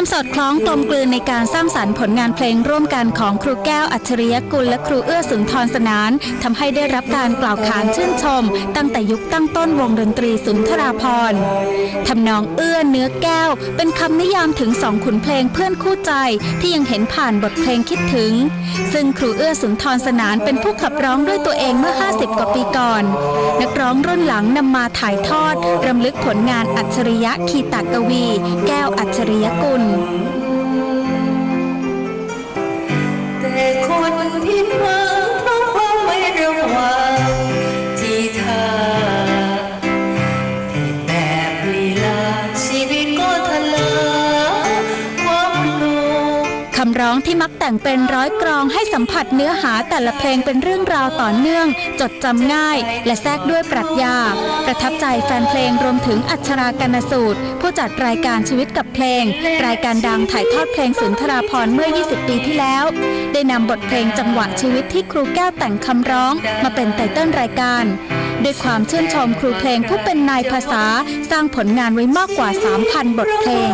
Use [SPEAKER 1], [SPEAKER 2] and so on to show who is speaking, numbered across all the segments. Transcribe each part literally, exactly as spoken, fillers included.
[SPEAKER 1] สอดคล้องกลมกลืนในการสร้างสรรค์ผลงานเพลงร่วมกันของครูแก้วอัจฉริยกุลและครูเอื้อสุนทรสนานทำให้ได้รับการกล่าวขานชื่นชมตั้งแต่ยุคตั้งต้นวงดนตรีสุนทราภรณ์ทำนองเอื้อเนื้อแก้วเป็นคำนิยามถึงสองขุนเพลงเพื่อนคู่ใจที่ยังเห็นผ่านบทเพลงคิดถึงซึ่งครูเอื้อสุนทรสนานเป็นผู้ขับร้องด้วยตัวเองเมื่อห้าสิบกว่าปีก่อนนักร้องรุ่นหลังนำมาถ่ายทอดรำลึกผลงานอัจฉริยะคีตกวีแก้วอัจฉริยกุล
[SPEAKER 2] แต่คนผิดหวังเพราะความไม่ระวังที่เธอผิดแบบลีลาชีวิตก็ทะเลาะความรู้
[SPEAKER 1] คำร้องที่มักแต่งเป็นร้อยกรองให้สัมผัสเนื้อหาแต่ละเพลงเป็นเรื่องราวต่อเนื่องจดจำง่ายและแทรกด้วยปรัชญาประทับใจแฟนเพลงรวมถึงอัชรากนสูตรผู้จัดรายการชีวิตกับเพลงรายการดังถ่ายทอดเพลงสุนทราภรณ์เมื่อยี่สิบปีที่แล้วได้นำบทเพลงจังหวะชีวิตที่ครูแก้วแต่งคำร้องมาเป็นไตเติ้ลรายการด้วยความชื่นชมครูเพลงผู้เป็นนายภาษาสร้างผลงานไว้มากกว่า สามพัน บทเพลง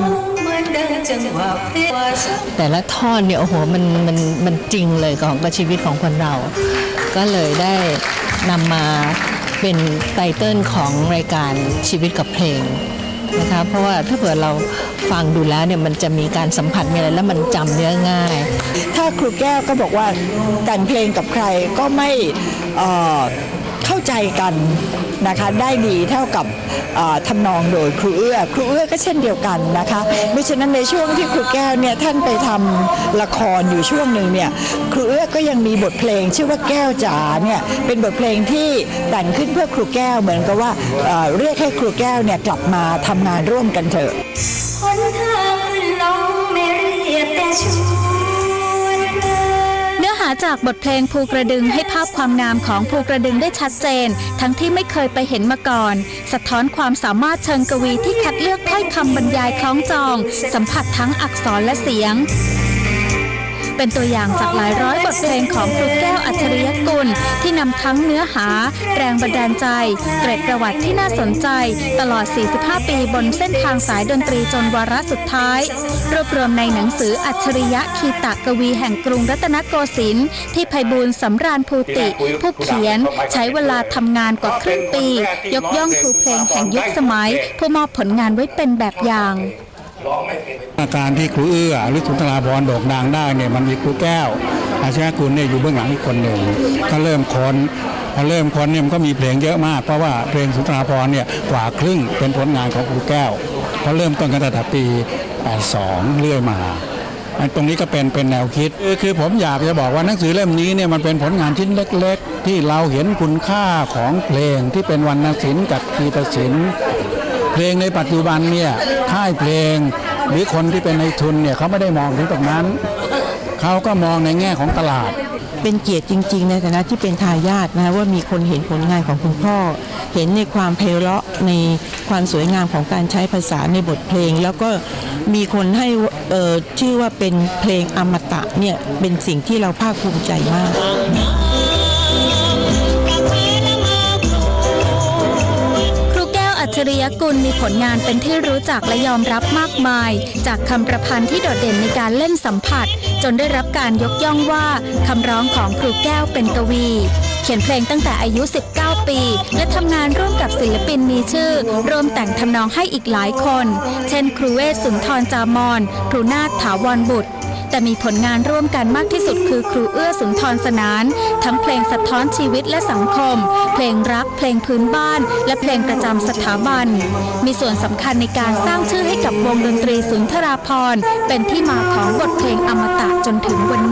[SPEAKER 3] แต่ละท่อนเนี่ยโอ้โหมันมันมันจริงเลยของกับชีวิตของคนเราก็เลยได้นำมาเป็นไตเติ้ลของรายการชีวิตกับเพลงนะคะเพราะว่าถ้าเผื่อเราฟังดูแล้วเนี่ยมันจะมีการสัมผัสมีอะไรแล้วมันจำเนื้อง่าย
[SPEAKER 4] ถ้าครูแก้วก็บอกว่าแต่งเพลงกับใครก็ไม่เอ่อเข้าใจกันนะคะได้ดีเท่ากับทำนองโดยครูเอื้อครูเอื้อก็เช่นเดียวกันนะคะเพราะฉะนั้นในช่วงที่ครูแก้วเนี่ยท่านไปทำละครอยู่ช่วงหนึ่งเนี่ยครูเอื้อก็ยังมีบทเพลงชื่อว่าแก้วจ๋าเนี่ยเป็นบทเพลงที่แต่งขึ้นเพื่อครูแก้วเหมือนกับว่าเรียกให้ครูแก้วเนี่ยกลับมาทำงานร่วมกันเถอะ
[SPEAKER 2] คนทางขึ้นลงไม่เรียบแต่ช
[SPEAKER 1] เนื้อหาจากบทเพลงภูกระดึงให้ภาพความงามของภูกระดึงได้ชัดเจนทั้งที่ไม่เคยไปเห็นมาก่อนสะท้อนความสามารถเชิงกวีที่คัดเลือกถ้อยคำบรรยายคล้องจองสัมผัสทั้งอักษรและเสียงเป็นตัวอย่างจากหลายร้อยบทเพลงของครูแก้วอัจฉริยกุลที่นำทั้งเนื้อหาแรงบันดาลใจเกร็ดประวัติที่น่าสนใจตลอดสี่สิบห้าปีบนเส้นทางสายดนตรีจนวาระสุดท้ายรวบรวมในหนังสืออัจฉริยะคีตกวีแห่งกรุงรัตนโกสินทร์ที่ไพบูลย์สำราญภูติผู้เขียนใช้เวลาทำงานกว่าครึ่งปียกย่องครูเพลงแห่งยุคสมัยผู้มอบผลงานไว้เป็นแบบอย่าง
[SPEAKER 5] อาการที่ครูเอื้อหรือสุนทราภรณ์โด่งดังได้เนี่ยมันมีครูแก้วอาชญกุลเนี่ยอยู่เบื้องหลังอีกคนหนึ่งก็เริ่มค้นพอเริ่มค้นเนี่ยมันก็มีเพลงเยอะมากเพราะว่าเพลงสุนทราภรณ์เนี่ยกว่าครึ่งเป็นผลงานของครูแก้วพอเริ่มต้นกันตั้งแต่ปีแปดสิบสองเรื่อยมาตรงนี้ก็เป็นเป็นแนวคิดคือผมอยากจะบอกว่าหนังสือเล่มนี้เนี่ยมันเป็นผลงานชิ้นเล็กๆที่เราเห็นคุณค่าของเพลงที่เป็นวรรณศิลป์กับคีตศิลป์เพลงในปัจจุบันเนี่ยค่ายเพลงหรือคนที่เป็นในทุนเนี่ยเขาไม่ได้มองถึงตรงนั้นเขาก็มองในแง่ของตลาด
[SPEAKER 4] เป็นเกียรติจริงๆในฐานะที่เป็นทายาทนะว่ามีคนเห็นผลงานของคุณพ่อเห็นในความไพเราะในความสวยงามของการใช้ภาษาในบทเพลงแล้วก็มีคนให้เอ่อชื่อว่าเป็นเพลงอมตะเนี่ยเป็นสิ่งที่เราภาคภูมิใจมาก
[SPEAKER 1] อัจฉริยกุลมีผลงานเป็นที่รู้จักและยอมรับมากมายจากคำประพันธ์ที่โดดเด่นในการเล่นสัมผัสจนได้รับการยกย่องว่าคำร้องของครูแก้วเป็นกวีเขียนเพลงตั้งแต่อายุสิบเก้าปีและทำงานร่วมกับศิลปินมีชื่อรวมแต่งทำนองให้อีกหลายคนเช่นครูเวศสุนทรจามรครูนาถถาวรบุตรแต่มีผลงานร่วมกันมากที่สุดคือครูเอื้อสุนทรสนานทั้งเพลงสะท้อนชีวิตและสังคมเพลงรักเพลงพื้นบ้านและเพลงประจำสถาบันมีส่วนสำคัญในการสร้างชื่อให้กับวงดนตรีสุนทราภรณ์เป็นที่มาของบทเพลงอมตะจนถึงวันนี้